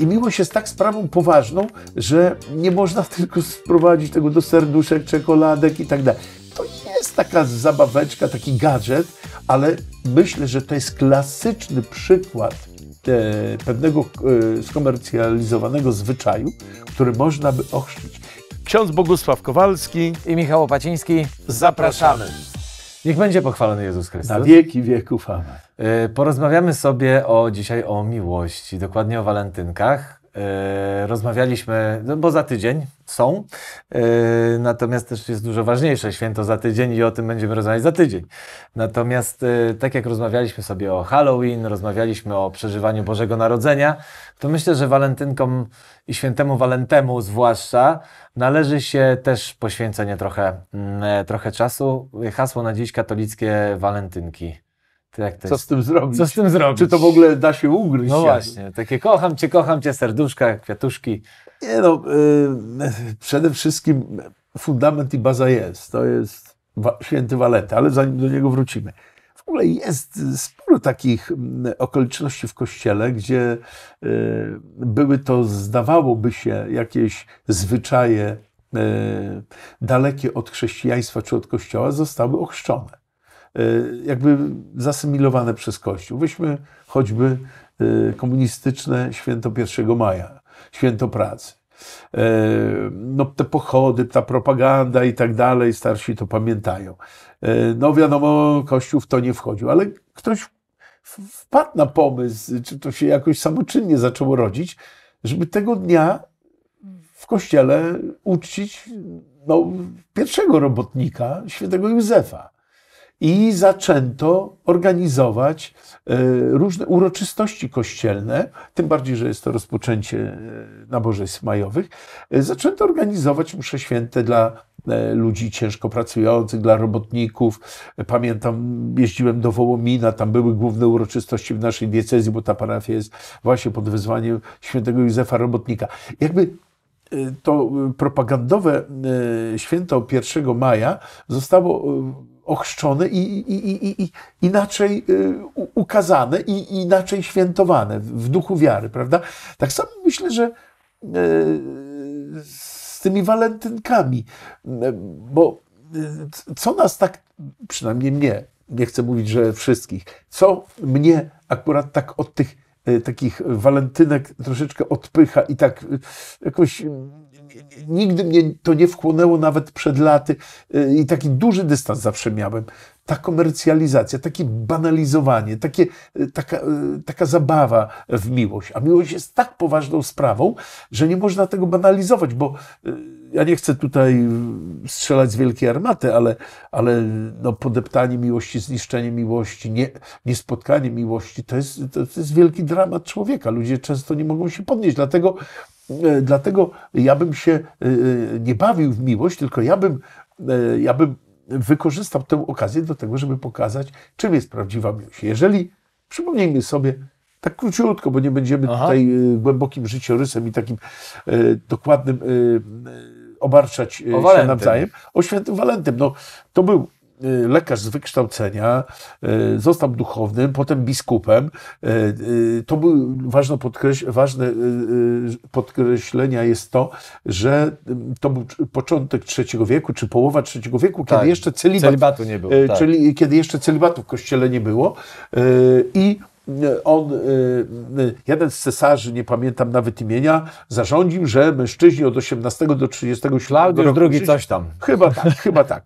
I miłość jest tak sprawą poważną, że nie można tylko sprowadzić tego do serduszek, czekoladek i tak dalej. To jest taka zabaweczka, taki gadżet, ale myślę, że to jest klasyczny przykład pewnego skomercjalizowanego zwyczaju, który można by ochrzcić. Ksiądz Bogusław Kowalski i Michał Opaciński. Zapraszamy. Niech będzie pochwalony Jezus Chrystus. Na wieki wieków. Amen. Porozmawiamy sobie dzisiaj o miłości, dokładnie o walentynkach. Rozmawialiśmy, bo za tydzień są, natomiast też jest dużo ważniejsze święto za tydzień i o tym będziemy rozmawiać za tydzień. Natomiast tak jak rozmawialiśmy sobie o Halloween, rozmawialiśmy o przeżywaniu Bożego Narodzenia, to myślę, że walentynkom i świętemu Walentemu zwłaszcza należy się też poświęcenie trochę czasu. Hasło na dziś katolickie walentynki. Co z tym zrobić? Co z tym zrobić? Czy to w ogóle da się ugryźć? No właśnie, takie kocham cię, serduszka, kwiatuszki. Nie no, przede wszystkim fundament i baza jest. To jest święty Walenty, ale zanim do niego wrócimy. W ogóle jest sporo takich okoliczności w Kościele, gdzie były to, zdawałoby się, jakieś zwyczaje dalekie od chrześcijaństwa czy od Kościoła, zostały ochrzczone. Jakby zasymilowane przez Kościół. Weźmy choćby komunistyczne święto 1 maja, święto pracy. No, te pochody, ta propaganda i tak dalej, starsi to pamiętają. No wiadomo, Kościół w to nie wchodził, ale ktoś wpadł na pomysł, czy to się jakoś samoczynnie zaczęło rodzić, żeby tego dnia w Kościele uczcić pierwszego robotnika, świętego Józefa. I zaczęto organizować różne uroczystości kościelne, tym bardziej, że jest to rozpoczęcie nabożeństw majowych. Zaczęto organizować msze święte dla ludzi ciężko pracujących, dla robotników. Pamiętam, jeździłem do Wołomina, tam były główne uroczystości w naszej diecezji, bo ta parafia jest właśnie pod wezwaniem świętego Józefa Robotnika. Jakby to propagandowe święto 1 maja zostało ochrzczone i inaczej ukazane i inaczej świętowane w duchu wiary, prawda? Tak samo myślę, że z tymi walentynkami, bo co nas tak, przynajmniej mnie, nie chcę mówić, że wszystkich, co mnie akurat tak od tych takich walentynek troszeczkę odpycha i tak jakoś nigdy mnie to nie wchłonęło nawet przed laty i taki duży dystans zawsze miałem. Ta komercjalizacja, takie banalizowanie, taka zabawa w miłość. A miłość jest tak poważną sprawą, że nie można tego banalizować, bo ja nie chcę tutaj strzelać z wielkiej armaty, ale no podeptanie miłości, zniszczenie miłości, niespotkanie miłości, to jest wielki dramat człowieka. Ludzie często nie mogą się podnieść, dlatego ja bym się nie bawił w miłość, tylko ja bym wykorzystał tę okazję do tego, żeby pokazać, czym jest prawdziwa miłość. Jeżeli, przypomnijmy sobie, tak króciutko, bo nie będziemy tutaj głębokim życiorysem i takim dokładnym obarczać się nawzajem, o świętym Walentym. No, to był lekarz z wykształcenia, został duchownym, potem biskupem. To był ważne podkreślenia jest to, że to był początek III wieku, czy połowa III wieku, kiedy jeszcze celibatu nie było. Czyli kiedy jeszcze celibatu w Kościele nie było. I on, jeden z cesarzy, nie pamiętam nawet imienia, zarządził, że mężczyźni od 18 do 37 roku drugi coś tam. Chyba tak.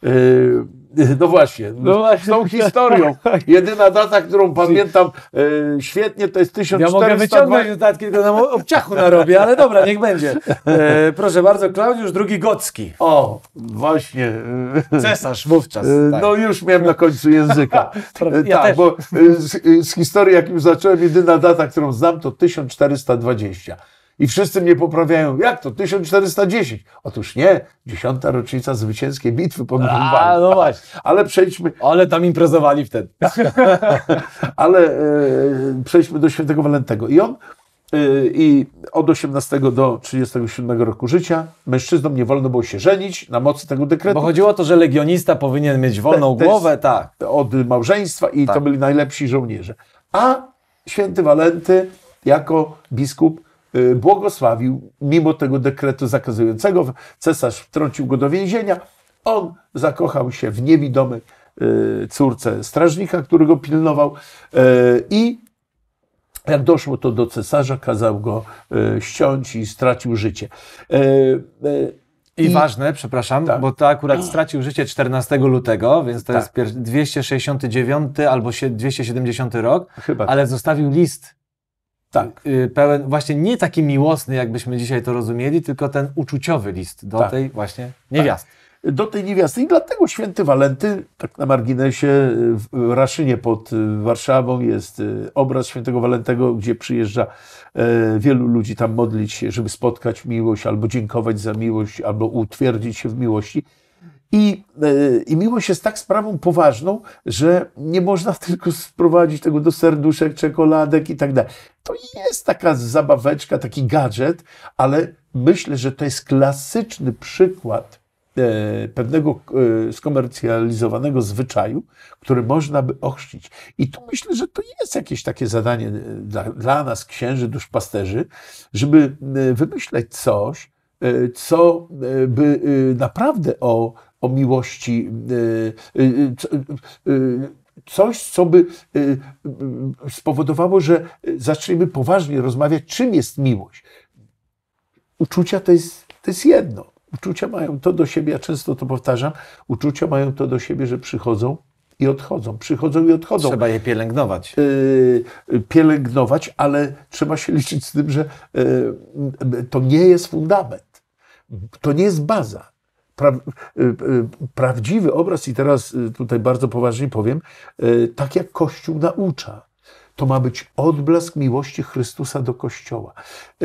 No właśnie, z tą historią. Jedyna data, którą pamiętam świetnie, to jest 1400. Ja mogę wyciągnąć notatki, tylko nam obciachu narobię, ale dobra, niech będzie. Proszę bardzo, Klaudiusz II Gocki. O, właśnie. Cesarz wówczas. Tak. No już miałem na końcu języka. Ja tak, też. bo z historii, jak już zacząłem, jedyna data, którą znam, to 1420. I wszyscy mnie poprawiają. Jak to? 1410. Otóż nie. 10. rocznica zwycięskiej bitwy pod Grunwaldem. No właśnie. Ale przejdźmy... Ale tam imprezowali wtedy. Ale przejdźmy do świętego Walentego. I on i od 18 do 37 roku życia mężczyznom nie wolno było się żenić na mocy tego dekretu. Bo chodziło o to, że legionista powinien mieć wolną głowę, tak. Od małżeństwa i to byli najlepsi żołnierze. A święty Walenty jako biskup błogosławił, mimo tego dekretu zakazującego. Cesarz wtrącił go do więzienia. On zakochał się w niewidomej córce strażnika, który go pilnował i jak doszło to do cesarza, kazał go ściąć i stracił życie. I ważne, przepraszam, tak. bo to akurat stracił życie 14 lutego, więc to Tak. jest 269 albo 270 rok, Chyba ale zostawił list tak. pełen, właśnie nie taki miłosny, jakbyśmy dzisiaj to rozumieli, tylko ten uczuciowy list do Tak. tej właśnie niewiasty. Do tej niewiasty. I dlatego święty Walenty, tak na marginesie, w Raszynie pod Warszawą jest obraz świętego Walentego, gdzie przyjeżdża wielu ludzi tam modlić się, żeby spotkać miłość, albo dziękować za miłość, albo utwierdzić się w miłości. I miłość jest tak sprawą poważną, że nie można tylko sprowadzić tego do serduszek, czekoladek i tak dalej. To jest taka zabaweczka, taki gadżet, ale myślę, że to jest klasyczny przykład pewnego skomercjalizowanego zwyczaju, który można by ochrzcić. I tu myślę, że to jest jakieś takie zadanie dla nas, księży, duszpasterzy, żeby wymyśleć coś, co by naprawdę o miłości, coś, co by spowodowało, że zaczniemy poważnie rozmawiać, czym jest miłość. Uczucia to jest jedno. Uczucia mają to do siebie, ja często to powtarzam, uczucia mają to do siebie, że przychodzą i odchodzą. Przychodzą i odchodzą. Trzeba je pielęgnować. Pielęgnować, ale trzeba się liczyć z tym, że to nie jest fundament. To nie jest baza. Prawdziwy obraz, i teraz tutaj bardzo poważnie powiem, tak jak Kościół naucza, to ma być odblask miłości Chrystusa do Kościoła.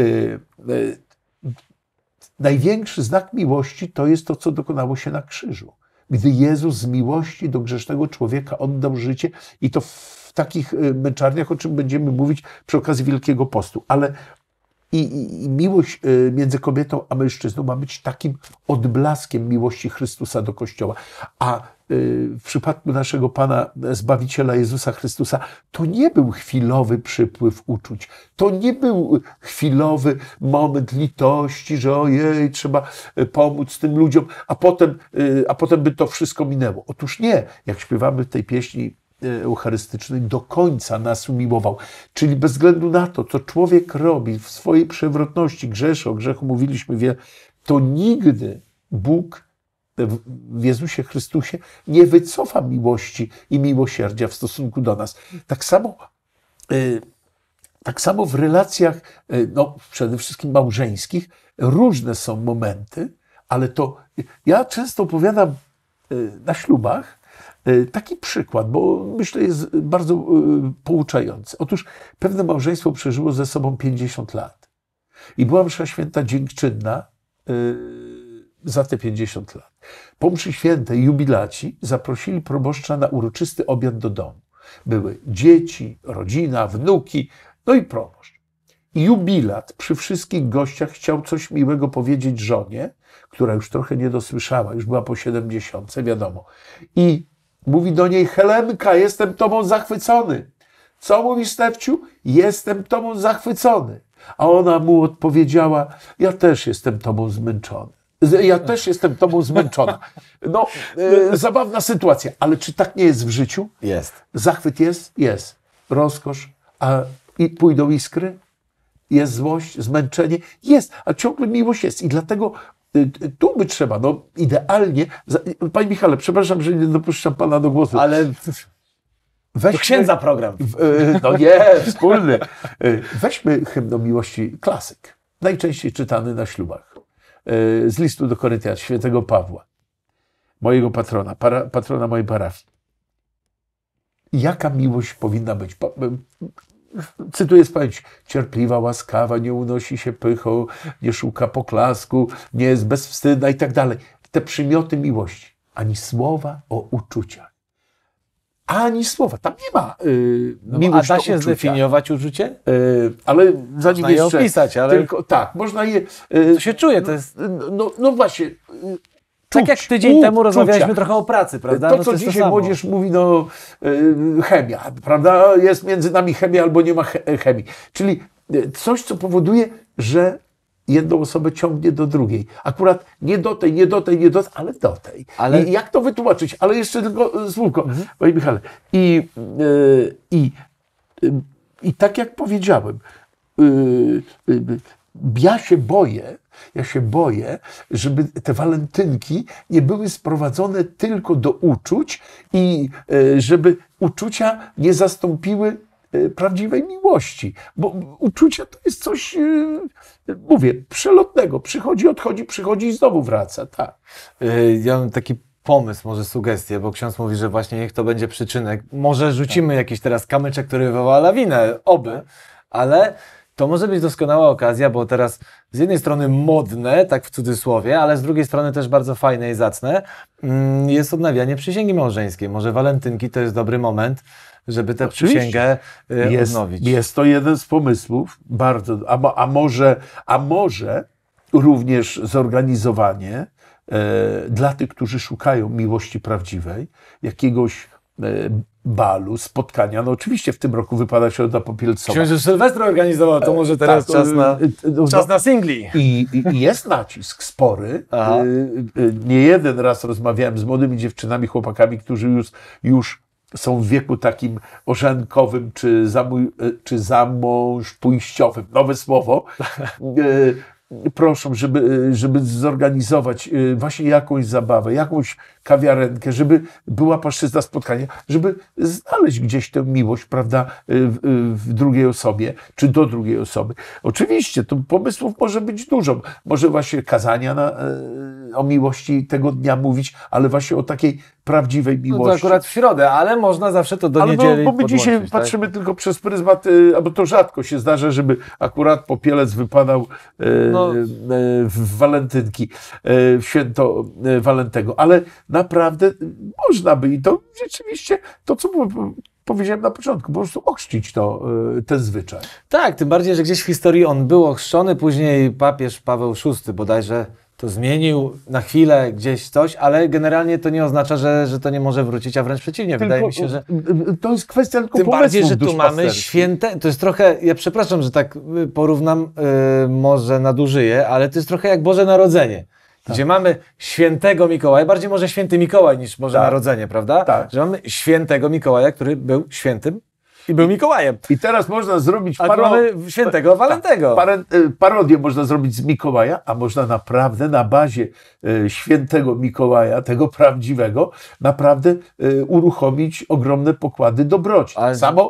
Największy znak miłości to jest to, co dokonało się na krzyżu. Gdy Jezus z miłości do grzesznego człowieka oddał życie i to w takich męczarniach, o czym będziemy mówić przy okazji Wielkiego Postu. Ale i miłość między kobietą a mężczyzną ma być takim odblaskiem miłości Chrystusa do Kościoła. A w przypadku naszego Pana Zbawiciela Jezusa Chrystusa to nie był chwilowy przypływ uczuć. To nie był chwilowy moment litości, że ojej, trzeba pomóc tym ludziom, a potem by to wszystko minęło. Otóż nie. Jak śpiewamy w tej pieśni eucharystycznej, do końca nas umiłował. Czyli bez względu na to, co człowiek robi w swojej przewrotności, grzeszy, o grzechu mówiliśmy wiele, to nigdy Bóg w Jezusie Chrystusie nie wycofa miłości i miłosierdzia w stosunku do nas. Tak samo w relacjach, no, przede wszystkim małżeńskich, różne są momenty, ale to ja często opowiadam na ślubach taki przykład, bo myślę, jest bardzo pouczający. Otóż pewne małżeństwo przeżyło ze sobą 50 lat i była msza święta dziękczynna za te 50 lat. Po mszy świętej jubilaci zaprosili proboszcza na uroczysty obiad do domu. Były dzieci, rodzina, wnuki, no i proboszcz. I jubilat przy wszystkich gościach chciał coś miłego powiedzieć żonie, która już trochę nie dosłyszała, już była po 70, wiadomo. I mówi do niej: Helenka, jestem tobą zachwycony. Co mówi Stefciu? Jestem tobą zachwycony. A ona mu odpowiedziała: ja też jestem tobą zmęczony. Ja też jestem tobą zmęczona. No, zabawna sytuacja, ale czy tak nie jest w życiu? Jest. Zachwyt jest? Jest. Rozkosz, a i pójdą iskry? Jest złość, zmęczenie? Jest, a ciągle miłość jest. I dlatego tu by trzeba, no idealnie... Panie Michale, przepraszam, że nie dopuszczam pana do głosu. Ale to księdza program. No nie, wspólny. Weźmy hymn o miłości, klasyk. Najczęściej czytany na ślubach. Z listu do Koryntian, świętego Pawła. Mojego patrona, patrona mojej parafii. Jaka miłość powinna być? Cytuję z pamięci: cierpliwa, łaskawa, nie unosi się pychą, nie szuka poklasku, nie jest bezwstydna i tak dalej. Te przymioty miłości. Ani słowa o uczuciach. Ani słowa. Tam nie ma miłość. A da się zdefiniować uczucie? Ale zanim można je jeszcze... opisać, ale... Tylko, tak, można je... To się czuje, to jest... No właśnie... Tak jak tydzień temu rozmawialiśmy trochę o pracy, prawda? To, co dzisiaj młodzież mówi, no chemia, prawda? Jest między nami chemia albo nie ma chemii. Czyli coś, co powoduje, że jedną osobę ciągnie do drugiej. Akurat nie do tej, ale do tej. Ale... I jak to wytłumaczyć? Ale jeszcze tylko słówko, Panie Michale. I tak jak powiedziałem, ja się boję, żeby te walentynki nie były sprowadzone tylko do uczuć i żeby uczucia nie zastąpiły prawdziwej miłości. Bo uczucia to jest coś, mówię, przelotnego. Przychodzi, odchodzi, przychodzi i znowu wraca. Tak. Ja mam taki pomysł, może sugestię, bo ksiądz mówi, że właśnie niech to będzie przyczynek. Może rzucimy jakiś teraz kamyczek, który wywoła lawinę, oby, ale to może być doskonała okazja, bo teraz z jednej strony modne, tak w cudzysłowie, ale z drugiej strony też bardzo fajne i zacne, jest odnawianie przysięgi małżeńskiej. Może walentynki to jest dobry moment, żeby tę przysięgę odnowić. Jest to jeden z pomysłów, bardzo, a może również zorganizowanie dla tych, którzy szukają miłości prawdziwej, jakiegoś balu, spotkania. No oczywiście w tym roku wypada się Środa Popielcowa. Ksiądz już Sylwestra organizował, to może teraz czas na singli. I jest nacisk spory. Nie jeden raz rozmawiałem z młodymi dziewczynami, chłopakami, którzy już są w wieku takim orzenkowym czy zamąż pójściowym. Nowe słowo. Proszą, żeby zorganizować właśnie jakąś zabawę, jakąś kawiarenkę, żeby była płaszczyzna spotkania, żeby znaleźć gdzieś tę miłość, prawda, w drugiej osobie, czy do drugiej osoby. Oczywiście, tu pomysłów może być dużo. Może właśnie kazania o miłości tego dnia mówić, ale właśnie o takiej prawdziwej miłości. No to akurat w środę, ale można zawsze to do niedzieli bo my dzisiaj patrzymy tylko przez pryzmat, bo to rzadko się zdarza, żeby akurat Popielec wypadał w walentynki, w święto Walentego, ale naprawdę można by i to rzeczywiście to, co powiedziałem na początku, po prostu ochrzcić ten zwyczaj. Tak, tym bardziej, że gdzieś w historii on był ochrzczony, później papież Paweł VI bodajże to zmienił na chwilę gdzieś coś, ale generalnie to nie oznacza, że to nie może wrócić, a wręcz przeciwnie. Wydaje mi się, że to jest kwestia tylko tym bardziej, że tu mamy duszpasterskich. święte, to jest trochę, ja przepraszam, że tak porównam, może nadużyję, ale to jest trochę jak Boże Narodzenie. Gdzie mamy świętego Mikołaja, bardziej może święty Mikołaj niż Boże Narodzenie, prawda? Tak. Że mamy świętego Mikołaja, który był świętym i był Mikołajem. I teraz można zrobić mamy świętego Walentego. Parodię można zrobić z Mikołaja, a można naprawdę na bazie świętego Mikołaja, tego prawdziwego, naprawdę uruchomić ogromne pokłady dobroci. Samo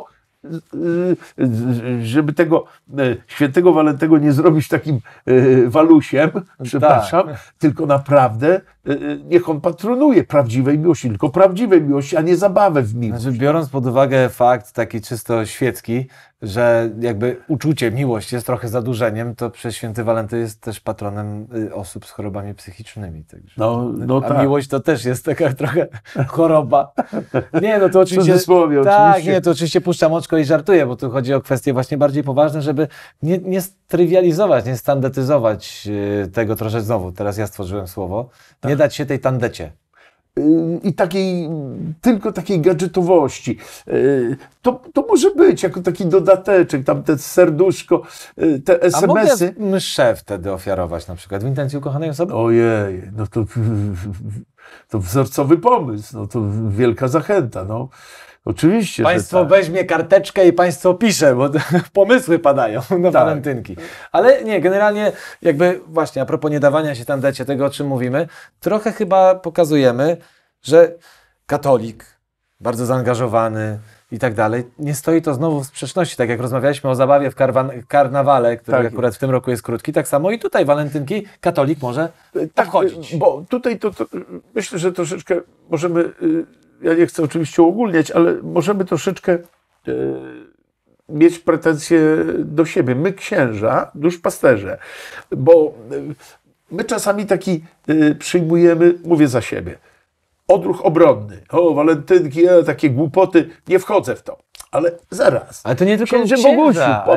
żeby tego świętego Walentego nie zrobić takim walusiem, przepraszam, tylko naprawdę niech on patronuje prawdziwej miłości, tylko prawdziwej miłości, a nie zabawę w miłość. Znaczy, biorąc pod uwagę fakt taki czysto świecki, że jakby uczucie, miłość jest trochę zadłużeniem, to przez święty Walenty jest też patronem osób z chorobami psychicznymi. Także. A miłość to też jest taka trochę choroba. Nie, no to oczywiście... oczywiście. Nie, to oczywiście puszczam oczko i żartuję, bo tu chodzi o kwestie właśnie bardziej poważne, żeby nie strywializować, nie standardyzować tego troszeczkę znowu. Teraz ja stworzyłem słowo. Nie dać się tej tandecie. I tylko takiej gadżetowości. To może być jako taki dodateczek, tam te serduszko, te SMS-y. A mogę mszę wtedy ofiarować na przykład w intencji ukochanej osoby? Ojej, no to wzorcowy pomysł, no to wielka zachęta, no. Oczywiście, państwo weźmie karteczkę i państwo pisze, bo pomysły padają na walentynki. Ale nie, generalnie jakby właśnie a propos nie dawania się tandecie, tego o czym mówimy, trochę chyba pokazujemy, że katolik, bardzo zaangażowany i tak dalej, nie stoi to znowu w sprzeczności, tak jak rozmawialiśmy o zabawie w karnawale, który akurat w tym roku jest krótki, tak samo i tutaj walentynki katolik może obchodzić. Bo tutaj to myślę, że troszeczkę możemy... Ja nie chcę oczywiście uogólniać, ale możemy troszeczkę mieć pretensje do siebie. My księża, duszpasterze, bo my czasami taki przyjmujemy, mówię za siebie, odruch obronny. O, walentynki, takie głupoty, nie wchodzę w to. Ale zaraz. Ale to nie tylko Księże Bogusiu, pomyśl,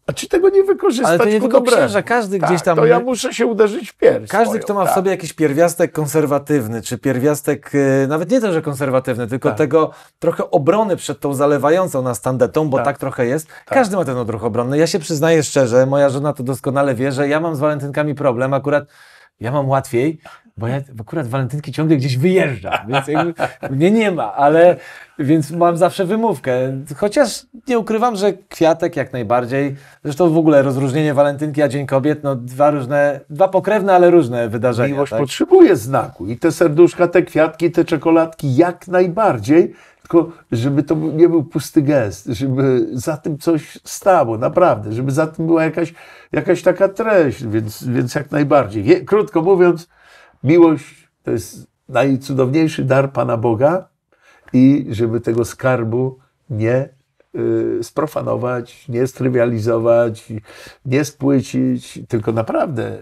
A czy tego nie wykorzystać Ale to nie ku tylko dobremu? księża, każdy Tak, gdzieś tam... to ja muszę się uderzyć w pierś Każdy, swoją, kto ma w tak. sobie jakiś pierwiastek konserwatywny, czy pierwiastek, nawet nie to, że konserwatywny, tylko Tak. tego trochę obrony przed tą zalewającą nas tandetą, bo tak trochę jest. Każdy ma ten odruch obronny. Ja się przyznaję szczerze, moja żona to doskonale wie, że ja mam z walentynkami problem, akurat ja mam łatwiej, bo ja akurat walentynki ciągle gdzieś wyjeżdżam, więc jakby mnie nie ma, ale więc mam zawsze wymówkę. Chociaż nie ukrywam, że kwiatek jak najbardziej, zresztą w ogóle rozróżnienie walentynki a Dzień Kobiet, no dwa pokrewne, ale różne wydarzenia. Miłość tak? potrzebuje znaku i te serduszka, te kwiatki, te czekoladki jak najbardziej, tylko żeby to nie był pusty gest, żeby za tym coś stało, naprawdę, żeby za tym była jakaś taka treść, więc jak najbardziej. Krótko mówiąc, miłość to jest najcudowniejszy dar Pana Boga i żeby tego skarbu nie sprofanować, nie strywializować, nie spłycić, tylko naprawdę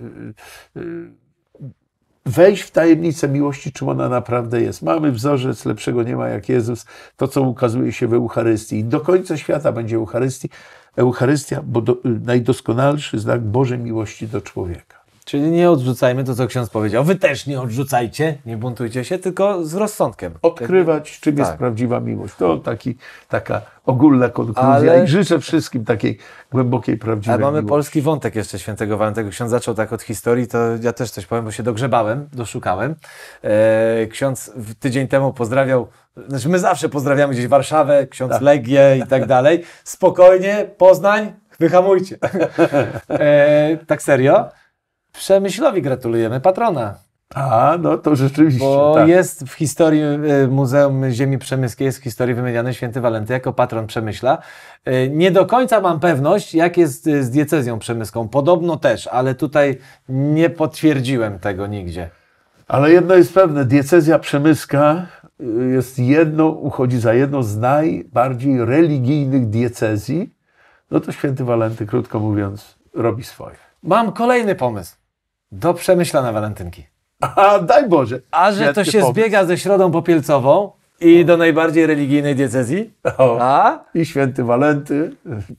wejść w tajemnicę miłości, czym ona naprawdę jest. Mamy wzorzec, lepszego nie ma jak Jezus, to co ukazuje się w Eucharystii. I do końca świata będzie Eucharystia, bo najdoskonalszy znak Bożej miłości do człowieka. Czyli nie odrzucajmy to, co ksiądz powiedział. Wy też nie odrzucajcie, nie buntujcie się, tylko z rozsądkiem. Odkrywać, czym jest prawdziwa miłość. To taka ogólna konkluzja i życzę wszystkim takiej głębokiej, prawdziwej Ale mamy miłości. polski wątek jeszcze świętego Walentego. Ksiądz zaczął tak od historii, to ja też coś powiem, bo się doszukałem. Ksiądz tydzień temu pozdrawiał, znaczy my zawsze pozdrawiamy gdzieś Warszawę, ksiądz Legię i tak dalej. Spokojnie, Poznań, wyhamujcie. Tak serio? Przemyślowi gratulujemy patrona. A, no to rzeczywiście. Bo tak. jest w historii Muzeum Ziemi Przemyskiej, jest w historii wymieniany święty Walenty jako patron Przemyśla. Nie do końca mam pewność, jak jest z diecezją przemyską. Podobno też, ale tutaj nie potwierdziłem tego nigdzie. Ale jedno jest pewne, diecezja przemyska uchodzi za jedną z najbardziej religijnych diecezji. No to święty Walenty, krótko mówiąc, robi swoje. Mam kolejny pomysł. Do Przemyśla na walentynki. A daj Boże. A że to się zbiega ze Środą Popielcową i do najbardziej religijnej diecezji. I święty Walenty.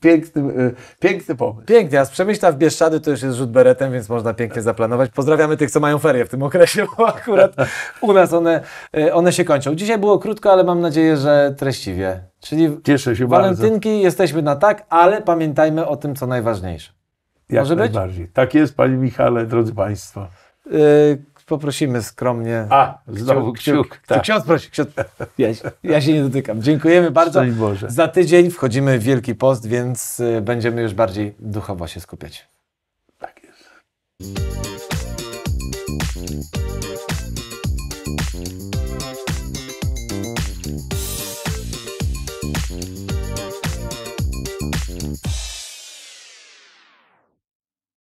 Piękny pomysł. Pięknie, a z Przemyśla w Bieszczady to już jest rzut beretem, więc można pięknie zaplanować. Pozdrawiamy tych, co mają ferie w tym okresie, bo akurat u nas one się kończą. Dzisiaj było krótko, ale mam nadzieję, że treściwie. Czyli Cieszę się walentynki bardzo. jesteśmy na tak, ale pamiętajmy o tym, co najważniejsze. Jak Może być? najbardziej. Tak jest, Panie Michale, drodzy Państwo. Poprosimy skromnie. Znowu kciuk. Tak. Ksiądz prosi. Ja się nie dotykam. Dziękujemy bardzo. Szczęść Boże. Za tydzień wchodzimy w Wielki Post, więc będziemy już bardziej duchowo się skupiać. Tak jest.